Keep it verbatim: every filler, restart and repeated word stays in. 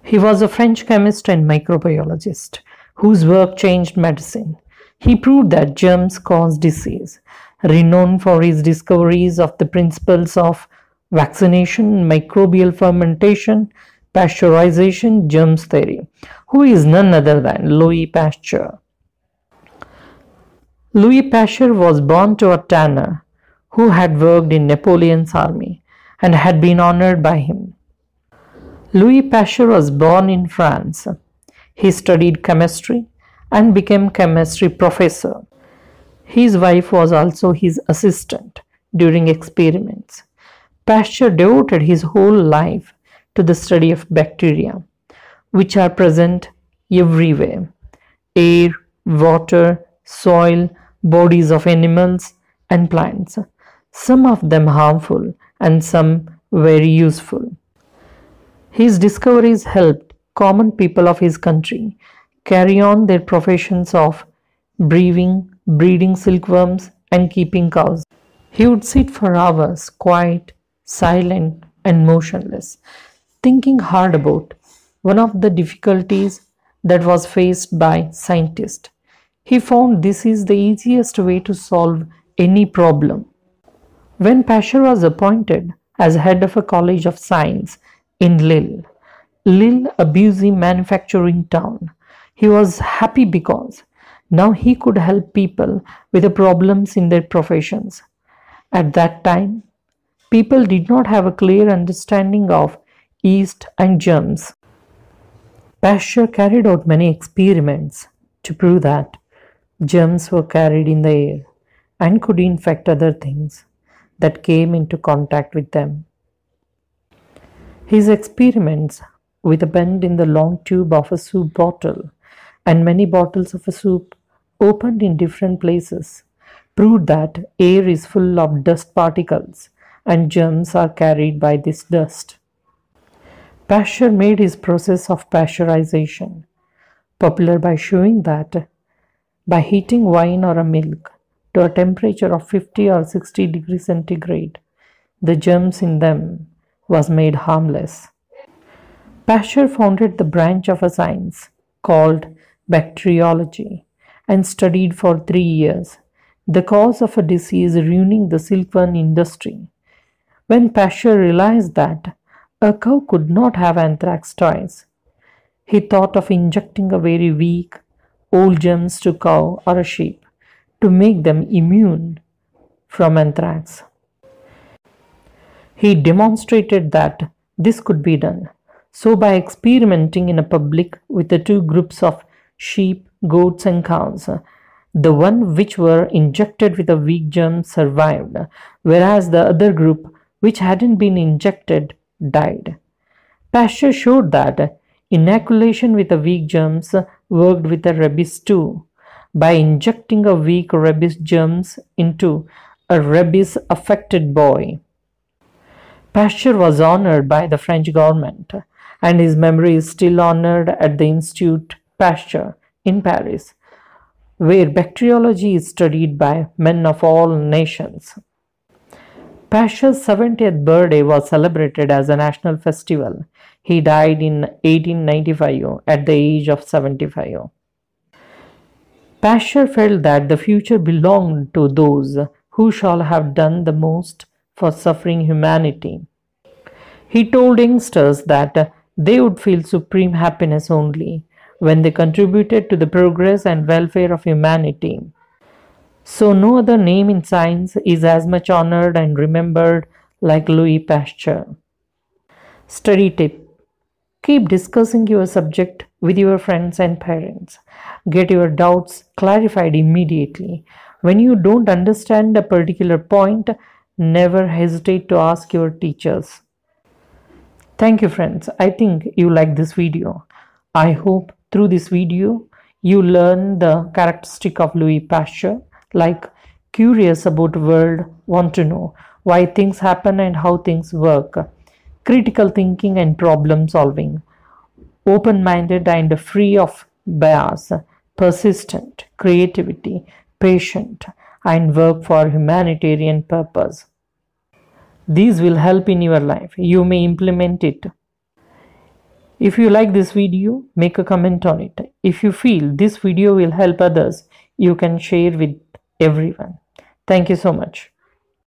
He was a French chemist and microbiologist whose work changed medicine. He proved that germs cause disease. Renowned for his discoveries of the principles of vaccination, microbial fermentation, pasteurization, germs theory, who is none other than Louis Pasteur. Louis Pasteur was born to a tanner who had worked in Napoleon's army and had been honored by him. Louis Pasteur was born in France. He studied chemistry and became chemistry professor. His wife was also his assistant during experiments. Pasteur devoted his whole life to the study of bacteria, which are present everywhere: air, water, soil, bodies of animals and plants, some of them harmful and some very useful. His discoveries helped common people of his country carry on their professions of breeding, breeding silkworms, and keeping cows. He would sit for hours, quiet, silent, and motionless, thinking hard about one of the difficulties that was faced by scientists. He found this is the easiest way to solve any problem. When Pasteur was appointed as head of a college of science in Lille, Lille, a busy manufacturing town, he was happy because now he could help people with the problems in their professions. At that time, people did not have a clear understanding of yeast and germs. Pasteur carried out many experiments to prove that germs were carried in the air and could infect other things that came into contact with them. His experiments with a bend in the long tube of a soup bottle and many bottles of a soup opened in different places proved that air is full of dust particles and germs are carried by this dust. Pasteur made his process of pasteurization popular by showing that by heating wine or a milk to a temperature of fifty or sixty degrees centigrade, the germs in them was made harmless. Pasteur founded the branch of a science called bacteriology and studied for three years the cause of a disease ruining the silkworm industry. When Pasteur realized that a cow could not have anthrax twice, he thought of injecting a very weak, old germs to cow or a sheep to make them immune from anthrax. He demonstrated that this could be done. So by experimenting in a public with the two groups of sheep, goats and cows, the one which were injected with a weak germ survived, whereas the other group which hadn't been injected died. Pasteur showed that inoculation with a weak germs worked with the rabies too, by injecting a weak rabies germs into a rabies affected boy. Pasteur was honored by the French government, and his memory is still honored at the Institut Pasteur in Paris, where bacteriology is studied by men of all nations. Pasteur's seventieth birthday was celebrated as a national festival. He died in eighteen ninety-five at the age of seventy-five. Pasteur felt that the future belonged to those who shall have done the most for suffering humanity. He told youngsters that they would feel supreme happiness only when they contributed to the progress and welfare of humanity. So no other name in science is as much honored and remembered like Louis Pasteur. Study tip: keep discussing your subject with your friends and parents. Get your doubts clarified immediately. When you don't understand a particular point, never hesitate to ask your teachers. Thank you friends. I think you like this video. I hope through this video you learn the characteristic of Louis Pasteur, like curious about the world, want to know why things happen and how things work, critical thinking and problem solving, open-minded and free of bias, persistent, creativity, patient, and work for humanitarian purpose. These will help in your life. You may implement it. If you like this video, make a comment on it. If you feel this video will help others, you can share with everyone. Thank you so much.